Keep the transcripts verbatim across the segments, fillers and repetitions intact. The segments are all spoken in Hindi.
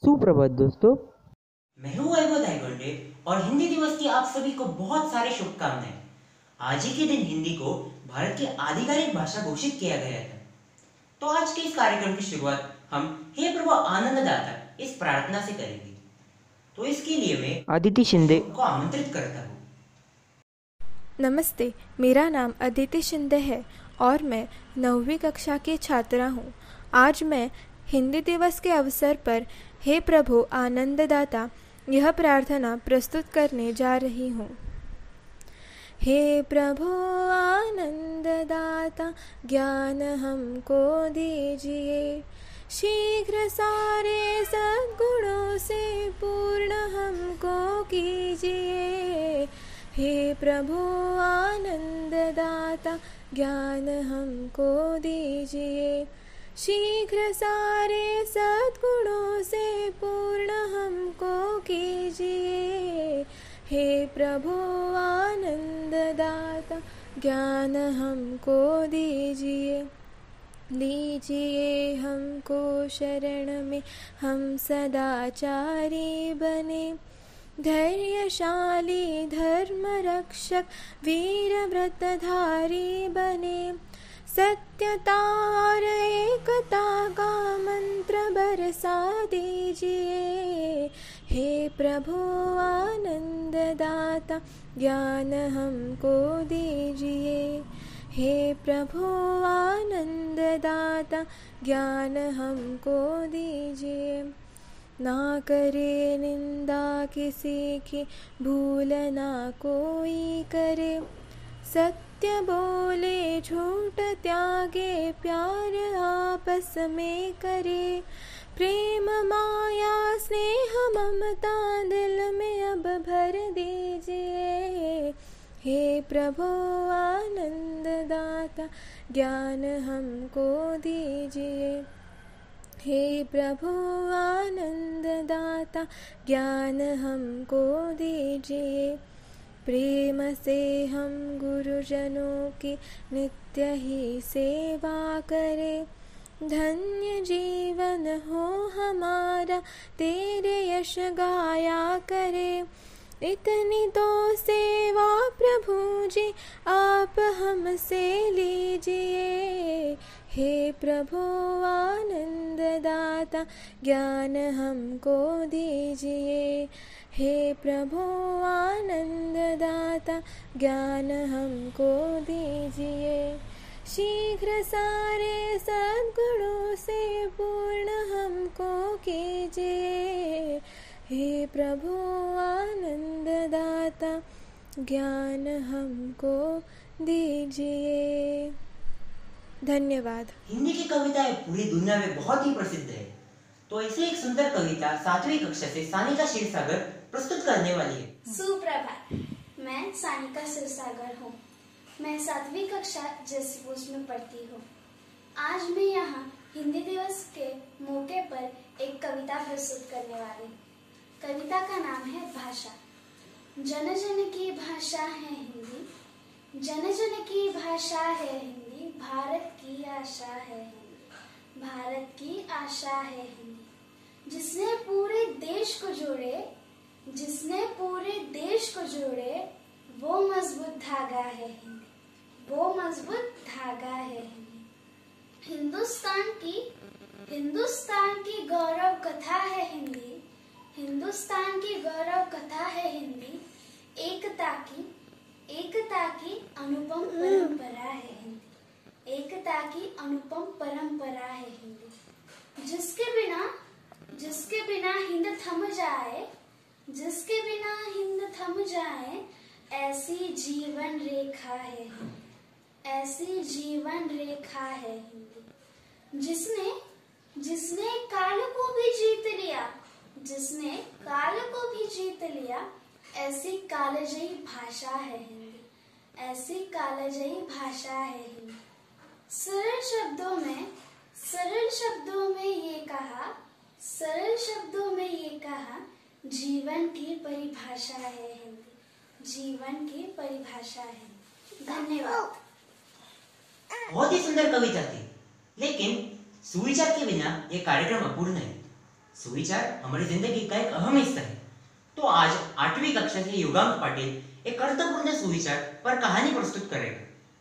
सुप्रभात दोस्तों। मैं हूँ वैभव धायगोंडे और हिंदी दिवस की आप सभी को बहुत सारे शुभकामनाएं। आज ही के दिन हिंदी को भारत की आधिकारिक भाषा घोषित किया गया था। तो आज के इस कार्यक्रम की शुरुआत हम हे प्रभु आनंददाता इस प्रार्थना से करेंगे। तो इसके लिए मैं अदिति शिंदे को आमंत्रित करता हूँ। नमस्ते, मेरा नाम अदिति शिंदे है और मैं नौवीं कक्षा की छात्रा हूँ। आज मैं हिंदी दिवस के अवसर पर हे प्रभु आनंददाता यह प्रार्थना प्रस्तुत करने जा रही हूँ। हे प्रभु आनंददाता ज्ञान हमको दीजिए, शीघ्र सारे सद्गुणों से पूर्ण हमको कीजिए। हे प्रभु आनंददाता ज्ञान हमको दीजिए, शीघ्र सारे सद्गुणों से पूर्ण हमको कीजिए। हे प्रभु आनंददाता ज्ञान हमको दीजिए, लीजिए हमको शरण में हम सदाचारी बने, धैर्यशाली धर्म रक्षक वीर व्रतधारी बने, सत्यता और एकता का मंत्र बरसा दीजिए। हे प्रभु आनंददाता ज्ञान हमको दीजिए, हे प्रभु आनंददाता ज्ञान हमको दीजिए। ना करे निंदा किसी की, भूल ना कोई करे, सत्य बोले झूठ त्यागे, प्यार आपस में करे, प्रेम माया स्नेह ममता दिल में अब भर दीजिए। हे प्रभु आनंददाता ज्ञान हमको दीजिए, हे प्रभु आनंददाता ज्ञान हमको दीजिए। प्रेम से हम गुरुजनों की नित्य ही सेवा करें, धन्य जीवन हो हमारा तेरे यश गाया करे। इतनी तो सेवा प्रभु जी आप हमसे लीजिए। हे प्रभु आनंददाता ज्ञान हमको दीजिए, हे प्रभु आनंददाता ज्ञान हमको दीजिए। शीघ्र सारे सद्गुणों से पूर्ण हमको कीजिए। हे प्रभु आनंददाता ज्ञान हमको दीजिए। धन्यवाद। हिंदी की कविताएं पूरी दुनिया में बहुत ही प्रसिद्ध है। तो ऐसे एक सुंदर कविता सातवीं कक्षा से सानिका क्षीरसागर प्रस्तुत करने वाली है। सुप्रभात, मैं सानिका क्षीरसागर हूँ। मैं सातवीं कक्षा जैसी पोस्ट में पढ़ती हूँ। आज मैं यहाँ हिंदी दिवस के मौके पर एक कविता प्रस्तुत करने वाली। कविता का नाम है भाषा। जन जन की भाषा है हिंदी, जन जन की भाषा है हिंदी, भारत की आशा है हिंदी, भारत की आशा है हिंदी। जिसने पूरे देश को जोड़े, जिसने पूरे देश को जोड़े, वो मजबूत धागा है हिंदी, वो मजबूत धागा है हिंदी। हिंदुस्तान की हिंदुस्तान की गौरव कथा है हिंदी, हिंदुस्तान की गौरव कथा है हिंदी। एकता की एकता की अनुपम परंपरा है हिंदी, एकता की अनुपम परंपरा है हिंदी। जिसके बिना जिसके बिना हिंद थम जाए, जिसके बिना हिंद थम जाए, ऐसी जीवन रेखा है हिंदी, ऐसी जीवन रेखा है हिंदी। जिसने जिसने काल को भी जीत लिया, जिसने काल को भी जीत लिया, ऐसी कालजयी भाषा है हिंदी, ऐसी कालजयी भाषा है हिंदी। सरल शब्दों में सरल शब्दों में ये कहा, सरल शब्दों में ये कहा, जीवन की परिभाषा है हिंदी, जीवन की परिभाषा है। धन्यवाद। बहुत ही सुंदर कविता थी, लेकिन सुविचार के बिना ये कार्यक्रम अपूर्ण है। सुविचार हमारी जिंदगी का एक अहम हिस्सा है। तो आज आठवीं कक्षा से योगांक पाटिल एक अर्थपूर्ण सुविचार पर कहानी प्रस्तुत करेगा।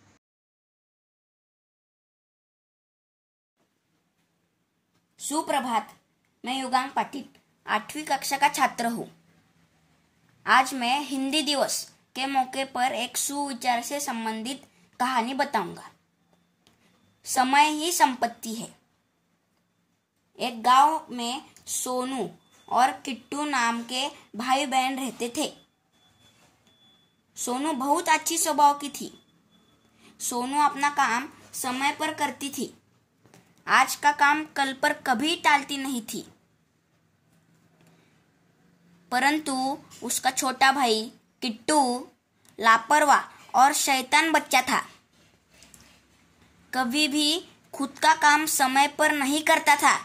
सुप्रभात। मैं योगांक पाटिल आठवीं कक्षा का छात्र हूँ। आज मैं हिंदी दिवस के मौके पर एक सुविचार से संबंधित कहानी बताऊंगा। समय ही संपत्ति है। एक गांव में सोनू और किट्टू नाम के भाई बहन रहते थे। सोनू बहुत अच्छी स्वभाव की थी। सोनू अपना काम समय पर करती थी। आज का काम कल पर कभी टालती नहीं थी। परंतु उसका छोटा भाई किट्टू लापरवाह और शैतान बच्चा था। कभी भी खुद का काम समय पर नहीं करता था।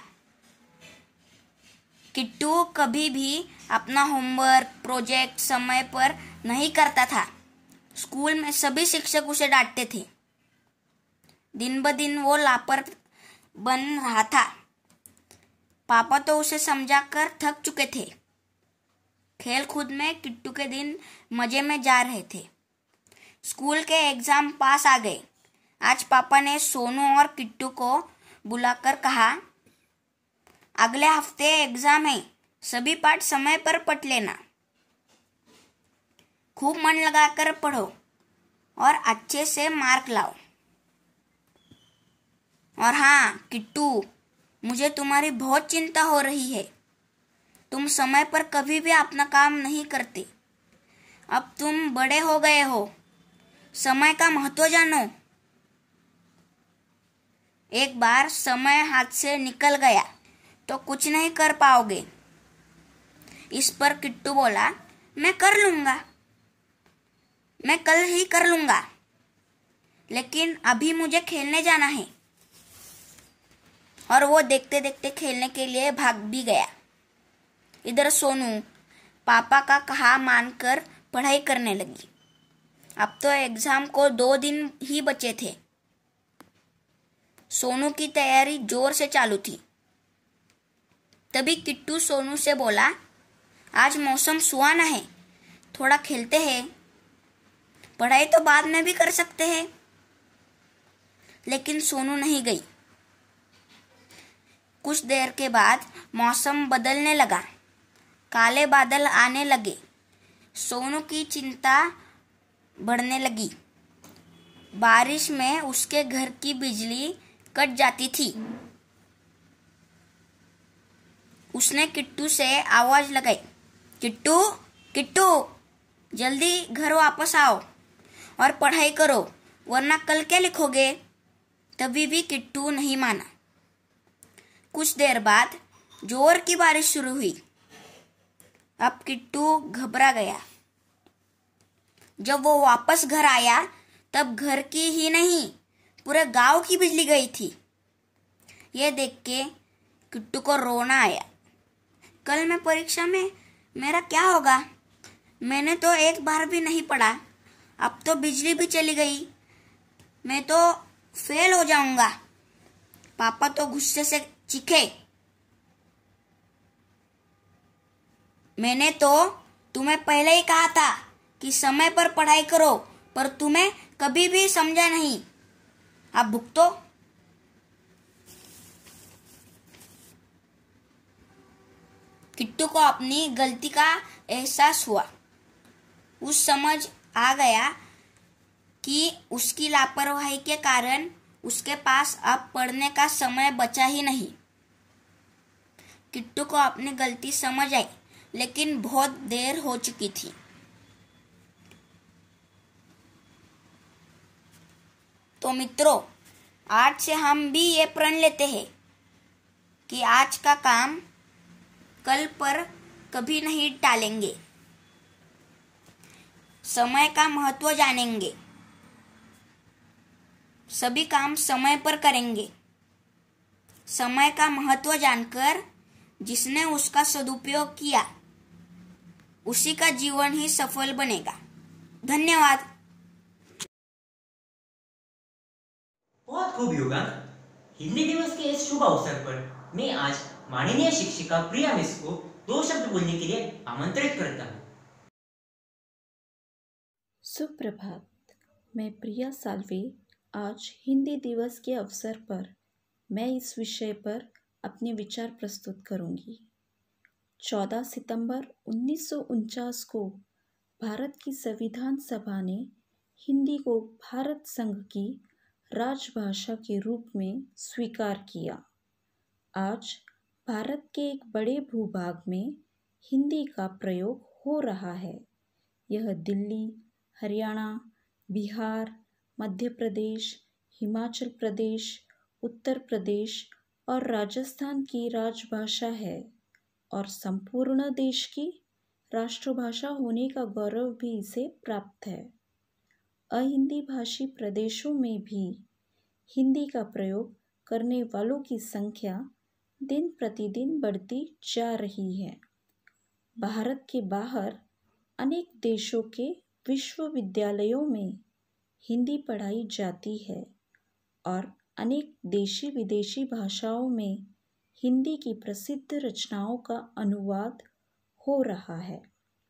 किट्टू कभी भी अपना होमवर्क प्रोजेक्ट समय पर नहीं करता था। स्कूल में सभी शिक्षक उसे डांटते थे। दिन ब दिन वो लापर बन रहा था। पापा तो उसे समझाकर थक चुके थे। खेल कूद में किट्टू के दिन मजे में जा रहे थे। स्कूल के एग्जाम पास आ गए। आज पापा ने सोनू और किट्टू को बुलाकर कहा, अगले हफ्ते एग्जाम है, सभी पाठ समय पर पढ़ लेना। खूब मन लगाकर पढ़ो और अच्छे से मार्क लाओ। और हाँ किट्टू, मुझे तुम्हारी बहुत चिंता हो रही है। तुम समय पर कभी भी अपना काम नहीं करते। अब तुम बड़े हो गए हो, समय का महत्व जानो। एक बार समय हाथ से निकल गया तो कुछ नहीं कर पाओगे। इस पर किट्टू बोला, मैं कर लूंगा, मैं कल ही कर लूंगा, लेकिन अभी मुझे खेलने जाना है। और वो देखते देखते खेलने के लिए भाग भी गया। इधर सोनू पापा का कहा मानकर पढ़ाई करने लगी। अब तो एग्जाम को दो दिन ही बचे थे। सोनू की तैयारी जोर से चालू थी। तभी किट्टू सोनू से बोला, आज मौसम सुहाना है, थोड़ा खेलते हैं। पढ़ाई तो बाद में भी कर सकते हैं। लेकिन सोनू नहीं गई। कुछ देर के बाद मौसम बदलने लगा। काले बादल आने लगे। सोनू की चिंता बढ़ने लगी। बारिश में उसके घर की बिजली कट जाती थी। उसने किट्टू से आवाज लगाई, किट्टू किट्टू जल्दी घर वापस आओ और पढ़ाई करो, वरना कल क्या लिखोगे। तभी भी किट्टू नहीं माना। कुछ देर बाद जोर की बारिश शुरू हुई। अब किट्टू घबरा गया। जब वो वापस घर आया तब घर की ही नहीं पूरे गांव की बिजली गई थी। ये देख के किट्टू को रोना आया। कल मैं परीक्षा में मेरा क्या होगा? मैंने तो एक बार भी नहीं पढ़ा, अब तो बिजली भी चली गई, मैं तो फेल हो जाऊंगा। पापा तो गुस्से से चीखे, मैंने तो तुम्हें पहले ही कहा था कि समय पर पढ़ाई करो, पर तुम्हें कभी भी समझा नहीं। अब भुगतो। किट्टू को अपनी गलती का एहसास हुआ। उस समझ आ गया कि उसकी लापरवाही के कारण उसके पास अब पढ़ने का समय बचा ही नहीं। किट्टू को अपनी गलती समझ आई, लेकिन बहुत देर हो चुकी थी। तो मित्रों, आज से हम भी ये प्रण लेते हैं कि आज का काम कल पर कभी नहीं टालेंगे। समय का महत्व जानेंगे। सभी काम समय पर करेंगे। समय का महत्व जानकर जिसने उसका सदुपयोग किया, उसी का जीवन ही सफल बनेगा। धन्यवाद। बहुत खूब योगांक। हिंदी दिवस के इस शुभ अवसर पर मैं आज माननीय शिक्षिका प्रिया मिस को दो शब्द बोलने के लिए आमंत्रित करता हूँ। सुप्रभात। मैं प्रिया साल्वे आज हिंदी दिवस के अवसर पर मैं इस विषय पर अपने विचार प्रस्तुत करूंगी। चौदह सितंबर उन्नीस सौ उनचास को भारत की संविधान सभा ने हिंदी को भारत संघ की राजभाषा के रूप में स्वीकार किया। आज भारत के एक बड़े भूभाग में हिंदी का प्रयोग हो रहा है। यह दिल्ली, हरियाणा, बिहार, मध्य प्रदेश, हिमाचल प्रदेश, उत्तर प्रदेश और राजस्थान की राजभाषा है और संपूर्ण देश की राष्ट्रभाषा होने का गौरव भी इसे प्राप्त है। अहिंदी भाषी प्रदेशों में भी हिंदी का प्रयोग करने वालों की संख्या दिन प्रतिदिन बढ़ती जा रही है। भारत के बाहर अनेक देशों के विश्वविद्यालयों में हिंदी पढ़ाई जाती है और अनेक देशी विदेशी भाषाओं में हिंदी की प्रसिद्ध रचनाओं का अनुवाद हो रहा है।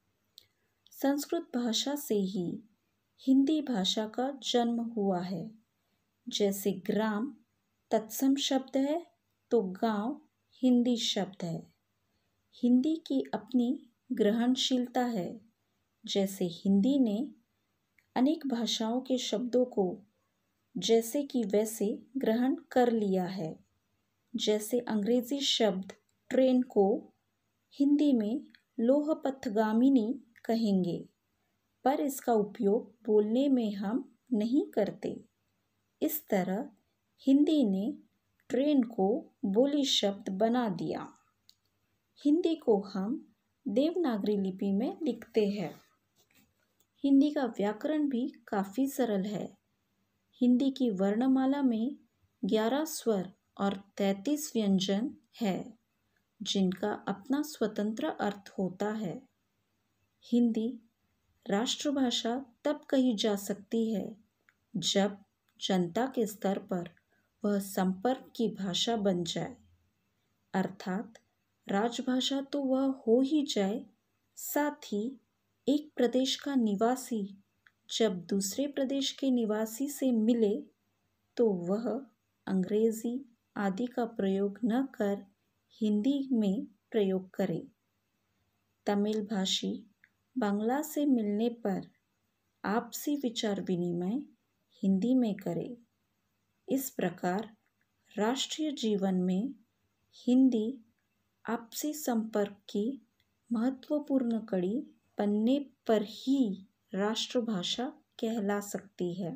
संस्कृत भाषा से ही हिंदी भाषा का जन्म हुआ है। जैसे ग्राम तत्सम शब्द है तो गांव हिंदी शब्द है। हिंदी की अपनी ग्रहणशीलता है। जैसे हिंदी ने अनेक भाषाओं के शब्दों को जैसे कि वैसे ग्रहण कर लिया है। जैसे अंग्रेजी शब्द ट्रेन को हिंदी में लोहपथगामिनी कहेंगे, पर इसका उपयोग बोलने में हम नहीं करते। इस तरह हिंदी ने ट्रेन को बोली शब्द बना दिया। हिंदी को हम देवनागरी लिपि में लिखते हैं। हिंदी का व्याकरण भी काफ़ी सरल है। हिंदी की वर्णमाला में ग्यारह स्वर और तैंतीस व्यंजन है, जिनका अपना स्वतंत्र अर्थ होता है। हिंदी राष्ट्रभाषा तब कही जा सकती है जब जनता के स्तर पर वह संपर्क की भाषा बन जाए, अर्थात राजभाषा तो वह हो ही जाए, साथ ही एक प्रदेश का निवासी जब दूसरे प्रदेश के निवासी से मिले तो वह अंग्रेजी आदि का प्रयोग न कर हिंदी में प्रयोग करे। तमिल भाषी बांग्ला से मिलने पर आपसी विचार विनिमय हिंदी में करे। इस प्रकार राष्ट्रीय जीवन में हिंदी आपसी संपर्क की महत्वपूर्ण कड़ी बनने पर ही राष्ट्रभाषा कहला सकती है।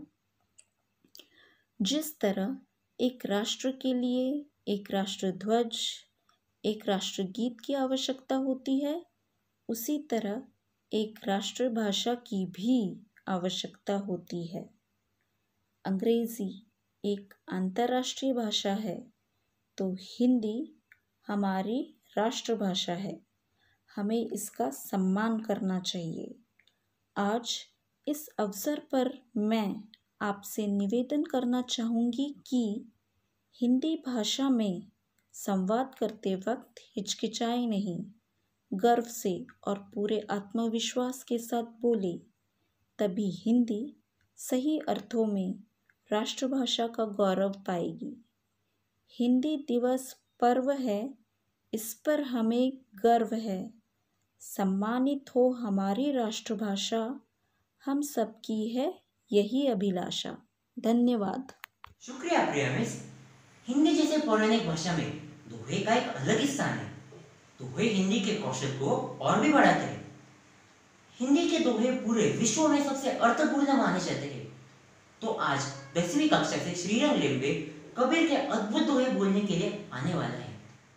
जिस तरह एक राष्ट्र के लिए एक राष्ट्रध्वज, एक राष्ट्रगीत की आवश्यकता होती है, उसी तरह एक राष्ट्रभाषा की भी आवश्यकता होती है। अंग्रेजी एक अंतर्राष्ट्रीय भाषा है तो हिंदी हमारी राष्ट्रभाषा है। हमें इसका सम्मान करना चाहिए। आज इस अवसर पर मैं आपसे निवेदन करना चाहूँगी कि हिंदी भाषा में संवाद करते वक्त हिचकिचाए नहीं, गर्व से और पूरे आत्मविश्वास के साथ बोले, तभी हिंदी सही अर्थों में राष्ट्रभाषा का गौरव पाएगी। हिंदी दिवस पर्व है, इस पर हमें गर्व है। सम्मानित हो हमारी राष्ट्रभाषा, हम सबकी है यही अभिलाषा। धन्यवाद। शुक्रिया प्रिया मिस। हिंदी जैसे पौराणिक भाषा में दोहे का एक अलग ही स्थान है। दोहे हिंदी के कौशल को और भी बढ़ाते हैं। हिंदी के दोहे पूरे विश्व में सबसे अर्थपूर्ण माने जाते हैं। तो आज दसवीं कक्षा से श्रीरंग लेम्बे कबीर के अद्भुत दोहे बोलने के लिए आने वाला है।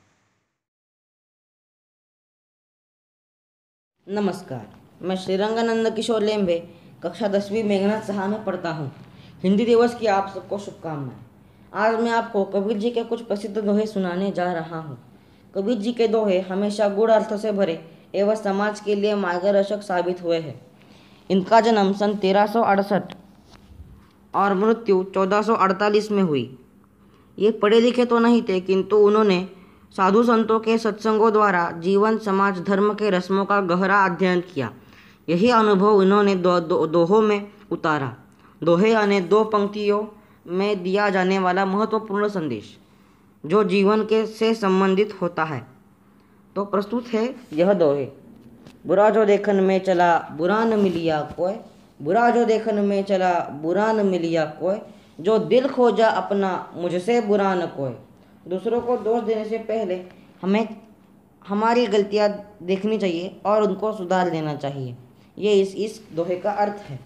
नमस्कार, मैं श्रीरंगानंद किशोर लेम्बे कक्षा दसवीं मेघनाथ साहा में पढ़ता हूँ। हिंदी दिवस की आप सबको शुभकामनाएं। आज मैं आपको कबीर जी के कुछ प्रसिद्ध दोहे सुनाने जा रहा हूँ। कबीर जी के दोहे हमेशा गूढ़ अर्थों से भरे एवं समाज के लिए मार्गदर्शक साबित हुए हैं। इनका जन्म सन तेरह सौ अड़सठ और मृत्यु चौदह सौ अड़तालीस में हुई। ये पढ़े लिखे तो नहीं थे, किंतु उन्होंने साधु संतों के सत्संगों द्वारा जीवन समाज धर्म के रस्मों का गहरा अध्ययन किया। यही अनुभव इन्होंने दो, दो, दोहों में उतारा। दोहे यानी दो पंक्तियों में दिया जाने वाला महत्वपूर्ण संदेश जो जीवन के से संबंधित होता है। तो प्रस्तुत है यह दोहे। बुरा जो देखन में चला बुरा न मिलिया कोय, बुरा जो देखन में चला बुरा न मिलिया कोय, जो दिल खोजा अपना मुझसे बुरा न कोय। दूसरों को दोष देने से पहले हमें हमारी गलतियां देखनी चाहिए और उनको सुधार देना चाहिए। ये इस इस दोहे का अर्थ है।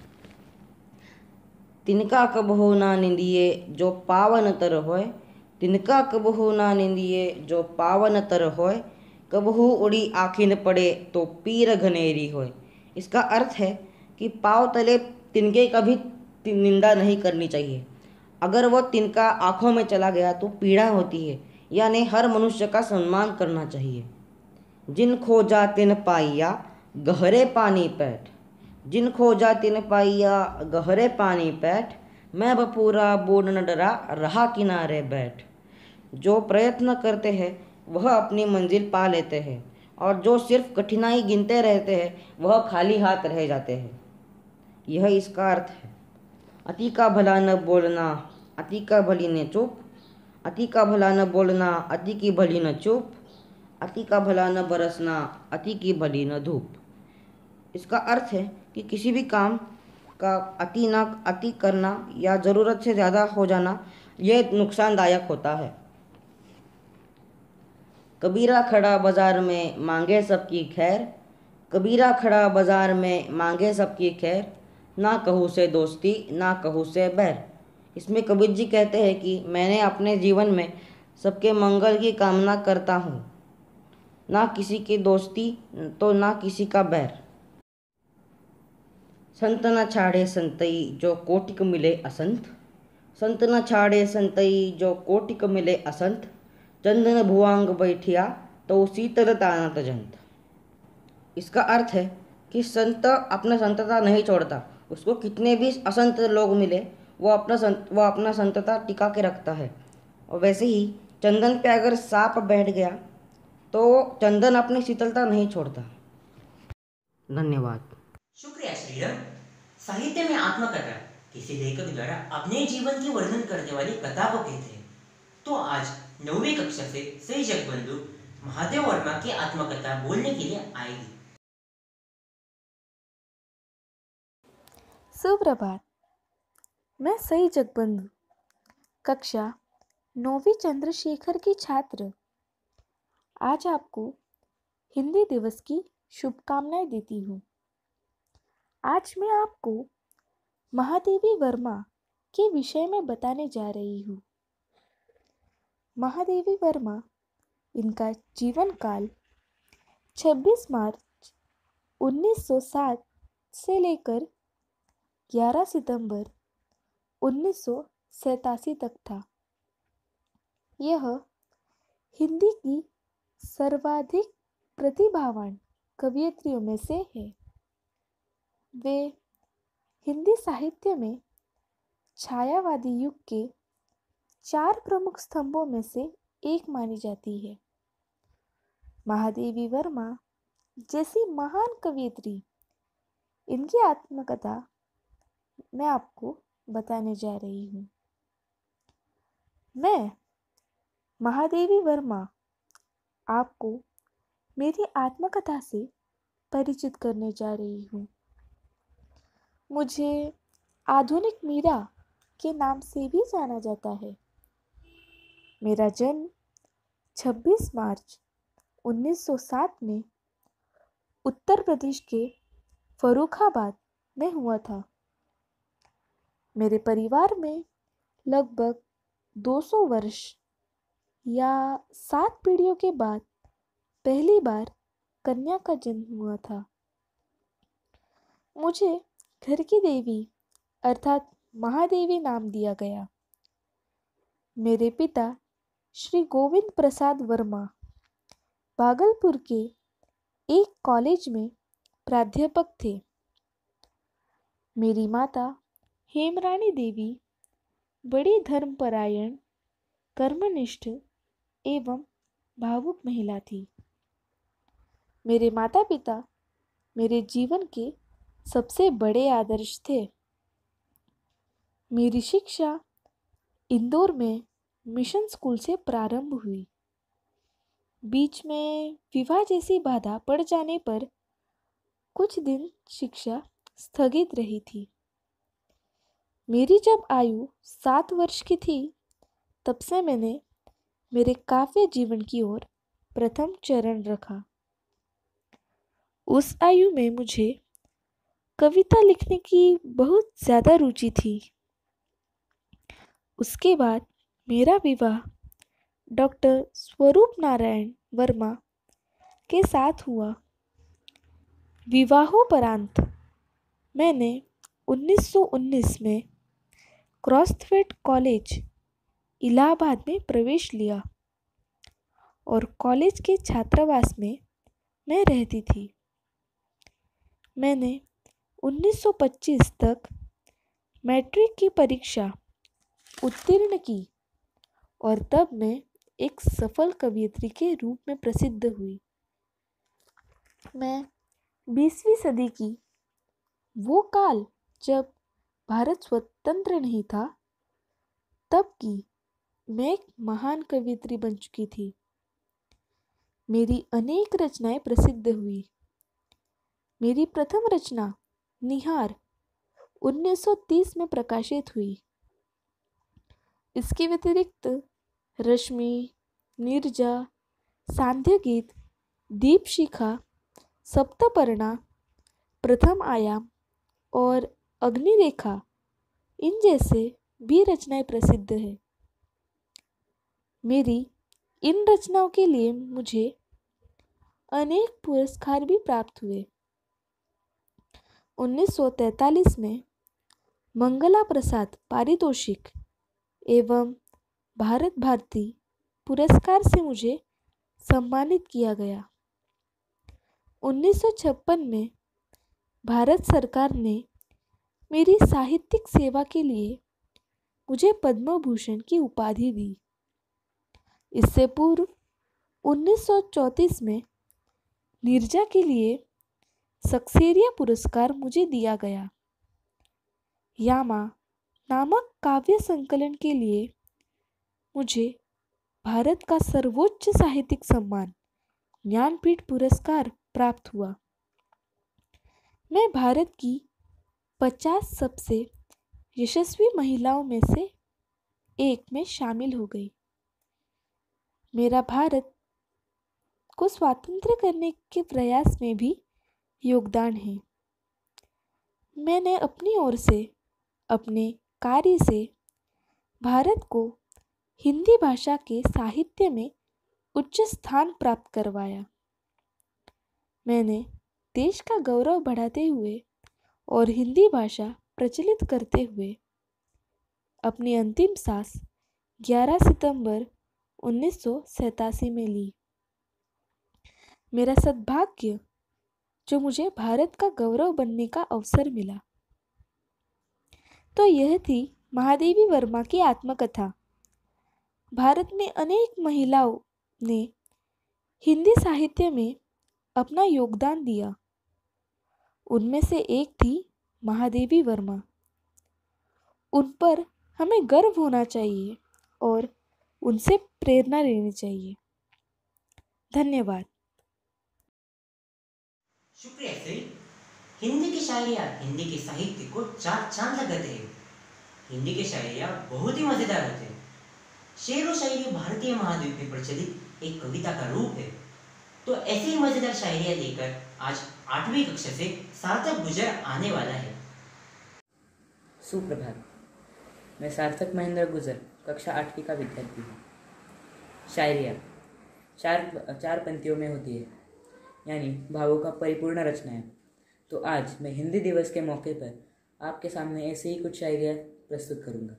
तिनका कबहु ना निंदिए जो पावन तर होय, तिनका कबहु ना निंदिए जो पावन तर होय, कबहु उड़ी आखिन पड़े तो पीर घनेरी होय। इसका अर्थ है कि पाँव तले तिनके का भी निंदा नहीं करनी चाहिए। अगर वो तिनका आँखों में चला गया तो पीड़ा होती है, यानी हर मनुष्य का सम्मान करना चाहिए। जिन खोजा तिन पाइया गहरे पानी पैठ, जिन खोजा तिन पाइया गहरे पानी पैठ, मैं बपूरा बूढ़ न डरा रहा किनारे बैठ। जो प्रयत्न करते हैं वह अपनी मंजिल पा लेते हैं और जो सिर्फ कठिनाई गिनते रहते हैं वह खाली हाथ रह जाते हैं। यह इसका अर्थ है। अति का भला न बोलना अति का भली न चुप, अति का भला न बोलना अति की भली न चुप, अति का भला न बरसना अति की भली न धूप। इसका अर्थ है कि किसी भी काम का अति न अति करना या ज़रूरत से ज़्यादा हो जाना यह नुकसानदायक होता है। कबीरा खड़ा बाजार में मांगे सबकी खैर, कबीरा खड़ा बाजार में मांगे सबकी खैर, ना कहूँ से दोस्ती ना कहूँ से बैर। इसमें कबीर जी कहते हैं कि मैंने अपने जीवन में सबके मंगल की कामना करता हूँ, ना किसी की दोस्ती तो ना किसी का बैर। संत न छाड़े संतई जो कोटिक मिले असंत, संत न छाड़े संतई जो कोटिक मिले असंत, चंदन भुआंग बैठिया तो शीतल तानत जंत। इसका अर्थ है कि संत अपना संतता नहीं छोड़ता। उसको कितने भी असंत लोग मिले वो अपना संत वो अपना संतता टिका के रखता है। और वैसे ही चंदन पे अगर सांप बैठ गया तो चंदन अपनी शीतलता नहीं छोड़ता। धन्यवाद। शुक्रिया श्रीराम। साहित्य में आत्मकथा किसी लेखक द्वारा अपने जीवन की वर्णन करने वाली कथा को कहते हैं। तो आज नौवीं कक्षा से सही जगबंधु महादेव वर्मा की आत्मकथा बोलने के लिए आएगी। सुप्रभात। मैं सई जगबंधु कक्षा नौवीं चंद्रशेखर की छात्र आज आपको हिंदी दिवस की शुभकामनाएं देती हूँ। आज मैं आपको महादेवी वर्मा के विषय में बताने जा रही हूँ। महादेवी वर्मा, इनका जीवन काल छब्बीस मार्च उन्नीस सौ सात से लेकर ग्यारह सितंबर उन्नीस सौ सैतासी तक था। यह हिंदी की सर्वाधिक प्रतिभावान कवयित्रियों में से है। वे हिंदी साहित्य में छायावादी युग के चार प्रमुख स्तंभों में से एक मानी जाती है। महादेवी वर्मा जैसी महान कवयित्री, इनकी आत्मकथा मैं आपको बताने जा रही हूँ। मैं महादेवी वर्मा आपको मेरी आत्मकथा से परिचित करने जा रही हूँ। मुझे आधुनिक मीरा के नाम से भी जाना जाता है। मेरा जन्म छब्बीस मार्च उन्नीस सौ सात में उत्तर प्रदेश के फर्रुखाबाद में हुआ था। मेरे परिवार में लगभग दो सौ वर्ष या सात पीढ़ियों के बाद पहली बार कन्या का जन्म हुआ था। मुझे घर की देवी अर्थात महादेवी नाम दिया गया। मेरे पिता श्री गोविंद प्रसाद वर्मा भागलपुर के एक कॉलेज में प्राध्यापक थे। मेरी माता हेमरानी देवी बड़ी धर्मपरायण, कर्मनिष्ठ एवं भावुक महिला थी। मेरे माता पिता मेरे जीवन के सबसे बड़े आदर्श थे। मेरी शिक्षा इंदौर में मिशन स्कूल से प्रारंभ हुई। बीच में विवाह जैसी बाधा पड़ जाने पर कुछ दिन शिक्षा स्थगित रही थी। मेरी जब आयु सात वर्ष की थी तब से मैंने मेरे काव्य जीवन की ओर प्रथम चरण रखा। उस आयु में मुझे कविता लिखने की बहुत ज़्यादा रुचि थी। उसके बाद मेरा विवाह डॉक्टर स्वरूप नारायण वर्मा के साथ हुआ। विवाहोपरांत मैंने उन्नीस सौ उन्नीस में क्रॉसथवेट कॉलेज इलाहाबाद में प्रवेश लिया और कॉलेज के छात्रावास में मैं रहती थी। मैंने उन्नीस सौ पच्चीस तक मैट्रिक की परीक्षा उत्तीर्ण की और तब मैं एक सफल कवयित्री के रूप में प्रसिद्ध हुई। मैं बीसवीं सदी की वो काल जब भारत स्वतंत्र नहीं था तब की मैं एक महान कवयित्री बन चुकी थी। मेरी अनेक रचनाएं प्रसिद्ध हुई। मेरी प्रथम रचना निहार उन्नीस सौ तीस में प्रकाशित हुई। इसके व्यतिरिक्त रश्मि, नीरजा, सांध्य गीत, दीपशिखा, सप्तपर्णा, प्रथम आयाम और अग्निरेखा इन जैसे भी रचनाएं प्रसिद्ध हैं। मेरी इन रचनाओं के लिए मुझे अनेक पुरस्कार भी प्राप्त हुए। उन्नीस सौ तैंतालीस में मंगला प्रसाद पारितोषिक एवं भारत भारती पुरस्कार से मुझे सम्मानित किया गया। उन्नीस सौ छप्पन में भारत सरकार ने मेरी साहित्यिक सेवा के लिए मुझे पद्म भूषण की उपाधि दी। इससे पूर्व उन्नीस सौ चौंतीस में नीरजा के लिए सक्सेरिया पुरस्कार मुझे दिया गया। यामा नामक काव्य संकलन के लिए मुझे भारत का सर्वोच्च साहित्यिक सम्मान ज्ञानपीठ पुरस्कार प्राप्त हुआ। मैं भारत की पचास सबसे यशस्वी महिलाओं में से एक में शामिल हो गई। मेरा भारत को स्वतंत्र करने के प्रयास में भी योगदान है। मैंने अपनी ओर से अपने कार्य से भारत को हिंदी भाषा के साहित्य में उच्च स्थान प्राप्त करवाया। मैंने देश का गौरव बढ़ाते हुए और हिंदी भाषा प्रचलित करते हुए अपनी अंतिम सांस ग्यारह सितंबर उन्नीस सौ सैंतासी में ली। मेरा सद्भाग्य जो मुझे भारत का गौरव बनने का अवसर मिला। तो यह थी महादेवी वर्मा की आत्मकथा। भारत में अनेक महिलाओं ने हिंदी साहित्य में अपना योगदान दिया। उनमें से एक थी महादेवी वर्मा। उन पर हमें गर्व होना चाहिए और उनसे प्रेरणा लेनी चाहिए। धन्यवाद। शुक्रिया सर। हिंदी की शायरिया हिंदी के साहित्य को चार चांद लगाते हैं। हिंदी के शायरिया बहुत ही मजेदार होते हैं। शेर व शायरी भारतीय महाद्वीप में प्रचलित एक कविता का रूप है। तो ऐसे ही मजेदार शायरिया लेकर आज आठवीं कक्षा से सार्थक गुजर आने वाला है। सुप्रभात। मैं सार्थक महेंद्र गुजर कक्षा आठवीं का विद्यार्थी हूँ। शायरिया चार चार पंक्तियों में होती है, यानी भावों का परिपूर्ण रचना है। तो आज मैं हिंदी दिवस के मौके पर आपके सामने ऐसे ही कुछ शायरिया प्रस्तुत करूँगा।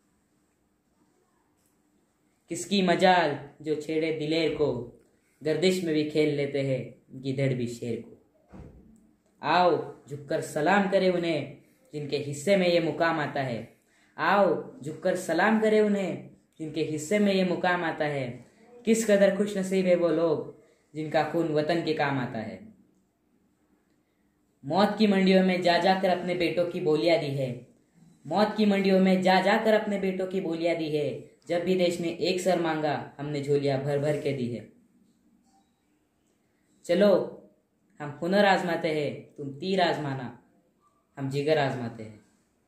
किसकी मजाल जो छेड़े दिलेर को, गर्दिश में भी खेल लेते हैं गिदड़ भी शेर को। आओ झुककर सलाम करे उन्हें जिनके हिस्से में ये मुकाम आता है। आओ झुककर सलाम करे उन्हें जिनके हिस्से में ये मुकाम आता है। किस कदर खुश नसीब है वो लोग जिनका खून वतन के काम आता है। मौत की मंडियों में जा जाकर अपने बेटों की बोलियां दी है, मौत की मंडियों में जा जाकर अपने बेटों की बोलियां दी है। जब भी देश ने एक सर मांगा हमने झोलियां भर भर के दी है। चलो हम हुनर आजमाते हैं, तुम तीर आजमाना, हम जिगर आजमाते हैं।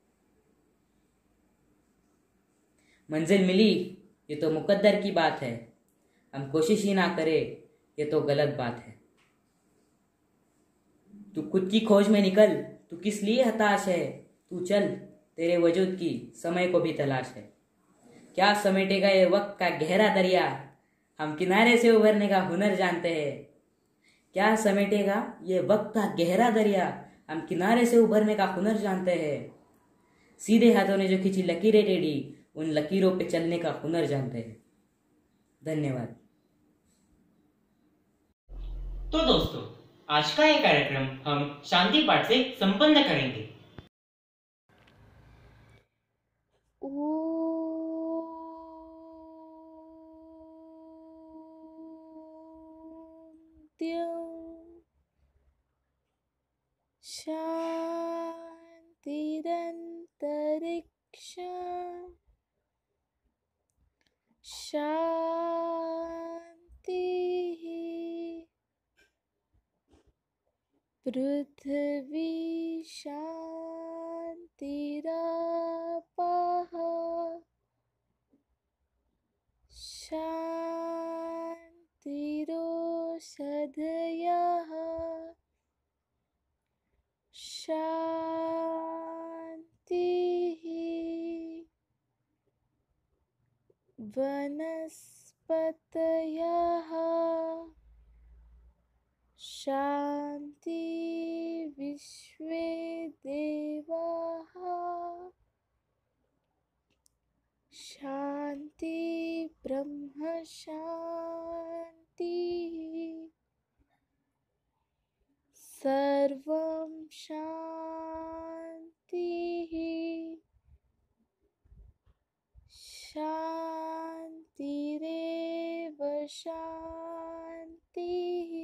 मंजिल मिली ये तो मुकद्दर की बात है, हम कोशिश ही ना करें ये तो गलत बात है। तू खुद की खोज में निकल, तू किस लिए हताश है, तू चल तेरे वजूद की समय को भी तलाश है। क्या समेटेगा ये वक्त का गहरा दरिया, हम किनारे से उभरने का हुनर जानते हैं। क्या समेटेगा ये वक्त का गहरा दरिया, हम किनारे से उभरने का हुनर जानते हैं। सीधे हाथों ने जो खींची लकीरें टेढ़ी, उन लकीरों पे चलने का हुनर जानते हैं। धन्यवाद। तो दोस्तों, आज का ये कार्यक्रम हम शांति पाठ से संपन्न करेंगे। शांतिरंतरिक्ष शांतिः पृथ्वी शान्तिरापः शान्तिरोषधयः शान्तिः वनस्पतयः शान्ति विश्वे देवाः शान्ति ब्रह्म शान्तिः सर्वं शान्तिः शान्तिरेव शान्तिः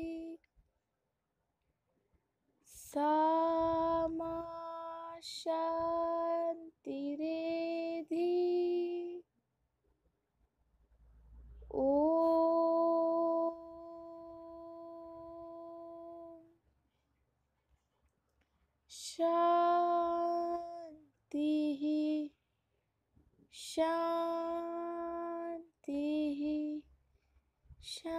सा मा शान्तिरेधि ॐ शान्तिः शान्तिः शान्तिः